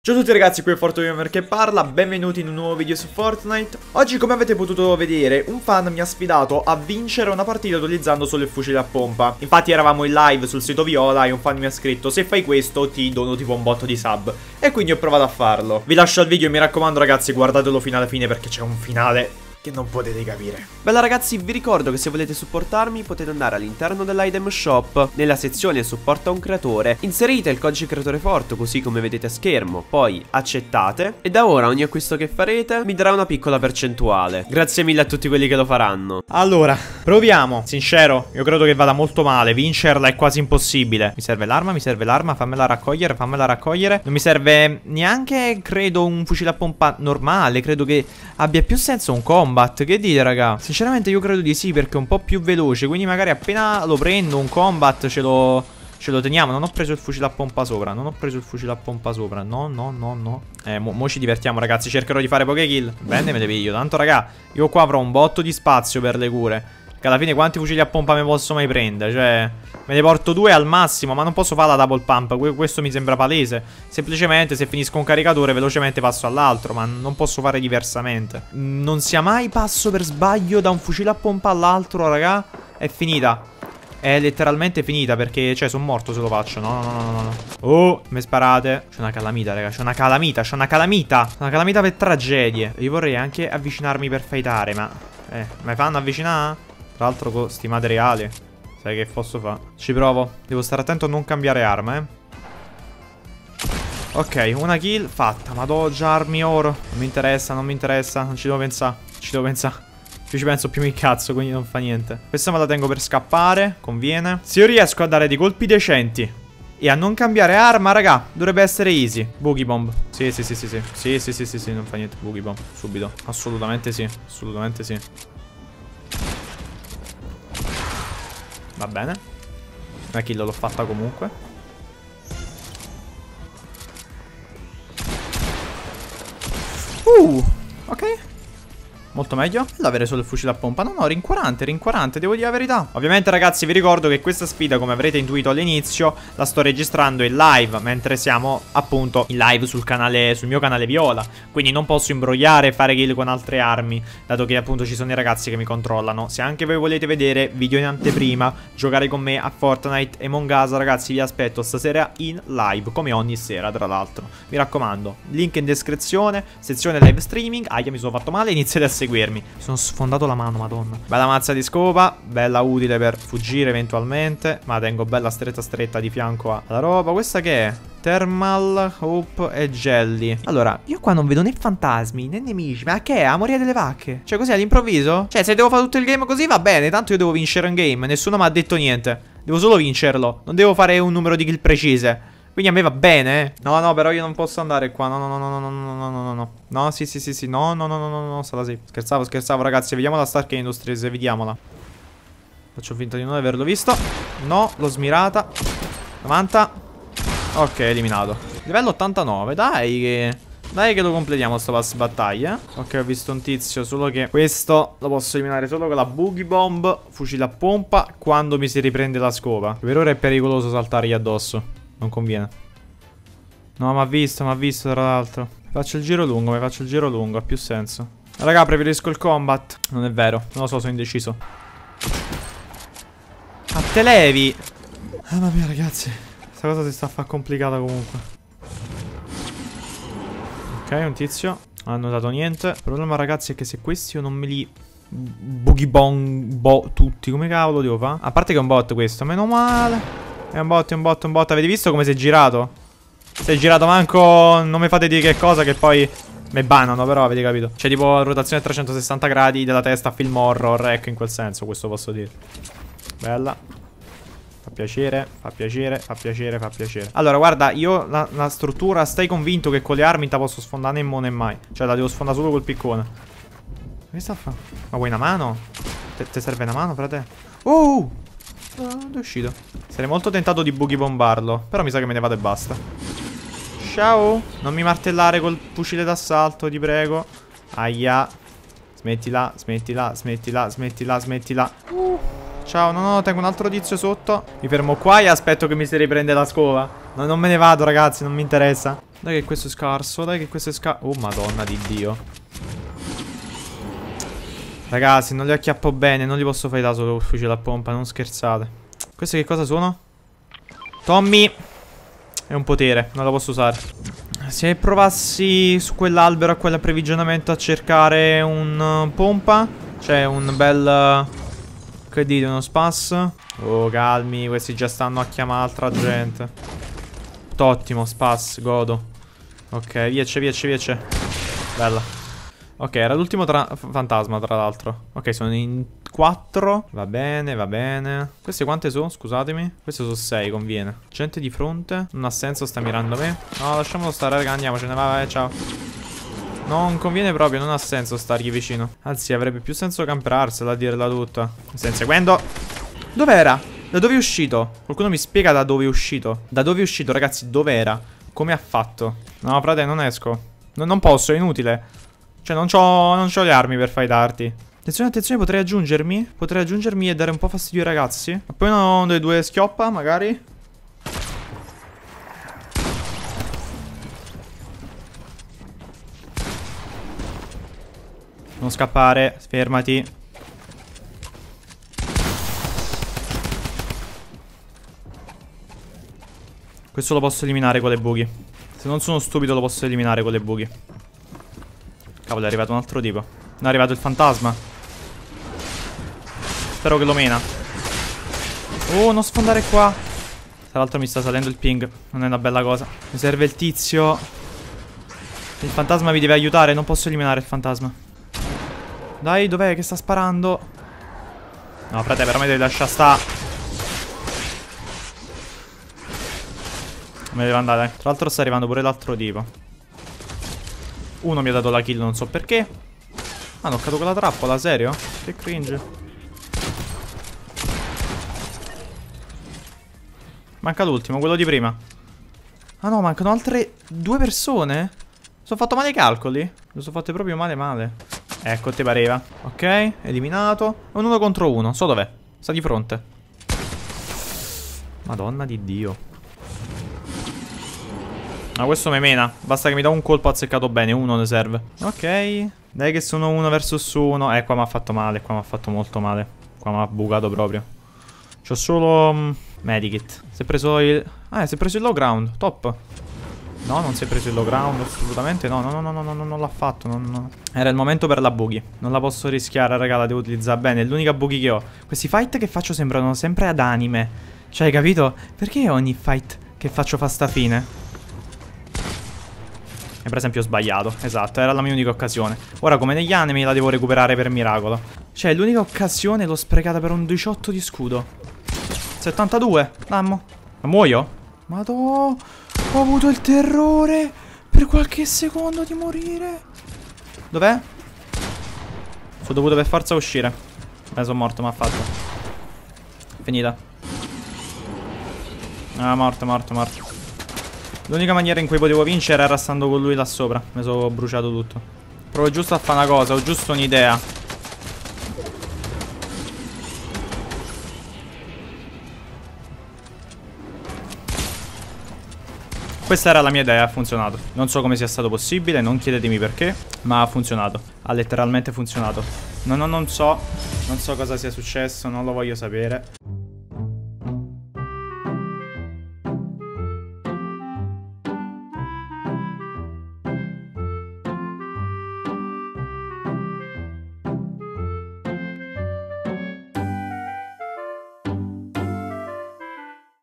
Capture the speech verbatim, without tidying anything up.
Ciao a tutti ragazzi, qui è ForteGamer che parla, benvenuti in un nuovo video su Fortnite. Oggi, come avete potuto vedere, un fan mi ha sfidato a vincere una partita utilizzando solo il fucile a pompa. Infatti eravamo in live sul sito Viola e un fan mi ha scritto: se fai questo ti dono tipo un botto di sub. E quindi ho provato a farlo. Vi lascio al video e mi raccomando ragazzi, guardatelo fino alla fine perché c'è un finale che non potete capire. Bella ragazzi, vi ricordo che se volete supportarmi potete andare all'interno dell'item shop, nella sezione supporta un creatore, inserite il codice creatore forte così come vedete a schermo, poi accettate e da ora ogni acquisto che farete mi darà una piccola percentuale. Grazie mille a tutti quelli che lo faranno. Allora, proviamo. Sincero, io credo che vada molto male, vincerla è quasi impossibile. Mi serve l'arma, mi serve l'arma, fammela raccogliere, fammela raccogliere. Non mi serve neanche, credo, un fucile a pompa normale, credo che abbia più senso un combat. Che dite raga? Sinceramente io credo di sì, perché è un po' più veloce, quindi magari appena lo prendo un combat ce lo, ce lo teniamo. Non ho preso il fucile a pompa sopra, non ho preso il fucile a pompa sopra. No, no, no, no. Eh, mo, mo ci divertiamo ragazzi, cercherò di fare poche kill. Bene, me le piglio. Tanto raga, io qua avrò un botto di spazio per le cure, che alla fine quanti fucili a pompa mi posso mai prendere? Cioè, me ne porto due al massimo, ma non posso fare la double pump. Questo mi sembra palese. Semplicemente se finisco un caricatore velocemente passo all'altro, ma non posso fare diversamente. Non sia mai passo per sbaglio da un fucile a pompa all'altro, raga. È finita. È letteralmente finita, perché, cioè, sono morto se lo faccio. No, no, no, no, no. Oh, mi sparate. C'è una calamita, raga. C'è una calamita, c'è una calamita. Una calamita per tragedie. Io vorrei anche avvicinarmi per fightare, ma... Eh, mi fanno avvicinare? Tra l'altro con sti materiali, sai che posso fare? Ci provo. Devo stare attento a non cambiare arma, eh. Ok, una kill fatta. Madò, già armi oro. Non mi interessa, non mi interessa. Non ci devo pensare. Ci devo pensare. Più ci penso più mi incazzo, quindi non fa niente. Questa me la tengo per scappare. Conviene. Se io riesco a dare dei colpi decenti e a non cambiare arma, raga, dovrebbe essere easy. Boogie bomb. Sì, sì, sì, sì, sì. Sì, sì, sì, sì, sì, non fa niente. Boogie bomb. Subito. Assolutamente sì. Assolutamente sì. Va bene. Una kill l'ho fatta comunque. Uh, ok. Molto meglio l'avere solo il fucile a pompa. No, no, rincuorante, rincuorante, devo dire la verità. Ovviamente ragazzi vi ricordo che questa sfida, come avrete intuito all'inizio, la sto registrando in live, mentre siamo appunto in live sul canale, sul mio canale Viola. Quindi non posso imbrogliare e fare kill con altre armi, dato che appunto ci sono i ragazzi che mi controllano. Se anche voi volete vedere video in anteprima, giocare con me a Fortnite e Among Us, ragazzi vi aspetto stasera in live, come ogni sera tra l'altro. Mi raccomando, link in descrizione, sezione live streaming. Aia, mi sono fatto male, iniziate a seguirmi. Mi sono sfondato la mano, madonna. Bella mazza di scopa, bella utile per fuggire eventualmente, ma tengo bella stretta stretta di fianco alla roba. Questa che è? Thermal, Hope e Jelly. Allora, io qua non vedo né fantasmi né nemici. Ma che è? Amoria delle vacche? Cioè così all'improvviso? Cioè se devo fare tutto il game così va bene, tanto io devo vincere un game. Nessuno mi ha detto niente. Devo solo vincerlo, non devo fare un numero di kill precise. Quindi a me va bene, eh? No, no, però io non posso andare qua. No, no, no, no, no, no, no, no, no, no. No, sì, sì, sì, sì. No, no, no, no, no, no, stata safe. Scherzavo, scherzavo, ragazzi. Vediamo la Stark Industries, vediamola. Faccio finta di non averlo visto. No, l'ho smirata. novanta. Ok, eliminato. Livello ottantanove, dai che... Dai che lo completiamo sto pass battaglia. Ok, ho visto un tizio, solo che questo lo posso eliminare solo con la Boogie Bomb, fucile a pompa, quando mi si riprende la scopa. Per ora è pericoloso saltargli addosso. Non conviene. No, mi ha visto, mi ha visto tra l'altro. Faccio il giro lungo, mi faccio il giro lungo, ha più senso. Raga, preferisco il combat. Non è vero, non lo so, sono indeciso. A te levi. Mamma mia ragazzi, questa cosa si sta a fare complicata comunque. Ok, un tizio. Non hanno dato niente. Il problema ragazzi è che se questi io non me li... Boogie bong bo tutti, come cavolo devo fare? A parte che è un bot questo, meno male. È un bot, è un bot, è un bot. Avete visto come si è girato? Si è girato manco... Non mi fate dire che cosa, che poi mi banano, però avete capito. C'è tipo rotazione a trecentosessanta gradi della testa, film horror, ecco, in quel senso, questo posso dire. Bella. Fa piacere, fa piacere, fa piacere, fa piacere. Allora, guarda, io la, la struttura, stai convinto che con le armi te posso sfondare nemmeno né mai. Cioè, la devo sfondare solo col piccone. Che sta a fare? Ma vuoi una mano? Ti serve una mano, frate? Oh! No, è uscito. Sarei molto tentato di boogie bombarlo, però mi sa che me ne vado e basta. Ciao. Non mi martellare col fucile d'assalto, ti prego. Aia. Smettila, smettila, smettila, smettila, smettila. Uh. Ciao, no, no, tengo un altro tizio sotto. Mi fermo qua e aspetto che mi si riprende la scopa. No, non me ne vado, ragazzi, non mi interessa. Dai che questo è scarso. Dai che questo è scarso. Oh madonna di Dio. Ragazzi, non li acchiappo bene. Non li posso fare da solo col fucile a pompa. Non scherzate. Queste che cosa sono? Tommy. È un potere. Non la posso usare. Se provassi su quell'albero a quell'approvvigionamento a cercare un uh, pompa. C'è un bel uh, che dite, uno spas. Oh calmi, questi già stanno a chiamare altra gente. Ottimo, spas, godo. Ok, viace, viace, viace. Bella. Ok, era l'ultimo fantasma tra l'altro. Ok, sono in quattro. Va bene, va bene. Queste quante sono? Scusatemi. Queste sono sei, conviene. Gente di fronte. Non ha senso, sta mirando me. No, lasciamolo stare, raga, andiamocene. Vai, vai, ciao. Non conviene proprio, non ha senso stargli vicino. Anzi, avrebbe più senso camperarsela, a dirla tutta. Mi stai inseguendo? Dov'era? Da dove è uscito? Qualcuno mi spiega da dove è uscito? Da dove è uscito, ragazzi? Dov'era? Come ha fatto? No, frate, non esco. No, non posso, è inutile. Cioè, non c'ho non c'ho le armi per fightarti. Attenzione, attenzione, potrei aggiungermi. Potrei aggiungermi e dare un po' fastidio ai ragazzi. Ma poi uno dei due schioppa, magari. Non scappare, fermati. Questo lo posso eliminare con le buchi. Se non sono stupido lo posso eliminare con le buchi. Cavolo, è arrivato un altro tipo. Non è arrivato il fantasma. Spero che lo mena. Oh, non sfondare qua. Tra l'altro mi sta salendo il ping. Non è una bella cosa. Mi serve il tizio. Il fantasma mi deve aiutare. Non posso eliminare il fantasma. Dai, dov'è che sta sparando? No, frate, però mi devi lasciare sta. Me ne devo andare. Tra l'altro sta arrivando pure l'altro tipo. Uno mi ha dato la kill, non so perché. Ah, non ho caduto con la trappola, serio? Che cringe. Manca l'ultimo, quello di prima. Ah no, mancano altre due persone? Sono fatto male i calcoli? Lo sono fatte proprio male male. Ecco, te pareva. Ok, eliminato. Un uno contro uno, so dov'è. Sta di fronte. Madonna di Dio. Ma questo me mena. Basta che mi dà un colpo azzeccato bene. Uno ne serve. Ok. Dai che sono uno versus uno. Eh, qua mi ha fatto male. Qua mi ha fatto molto male. Qua mi ha bucato proprio. C'ho solo um, Medikit. Si è preso il... Ah, si è preso il low ground. Top. No, non si è preso il low ground. Assolutamente no. No, no, no, no, no, no non l'ha fatto. Non, no. Era il momento per la buggy. Non la posso rischiare, raga. La devo utilizzare bene. È l'unica buggy che ho. Questi fight che faccio sembrano sempre ad anime. Cioè, hai capito? Perché ogni fight che faccio fa sta fine? Per esempio ho sbagliato. Esatto, era la mia unica occasione. Ora come negli anime la devo recuperare per miracolo. Cioè l'unica occasione l'ho sprecata per un diciotto di scudo. settantadue. Dammo. Ma muoio? Madò. Ho avuto il terrore per qualche secondo di morire. Dov'è? Sono dovuto per forza uscire. Eh, sono morto, ma ha fatto. Finita. Ah, morto, morto, morto. L'unica maniera in cui potevo vincere era stando con lui là sopra. Mi sono bruciato tutto. Provo giusto a fare una cosa, ho giusto un'idea. Questa era la mia idea, ha funzionato. Non so come sia stato possibile, non chiedetemi perché, ma ha funzionato. Ha letteralmente funzionato. No, no, non so. Non so cosa sia successo, non lo voglio sapere.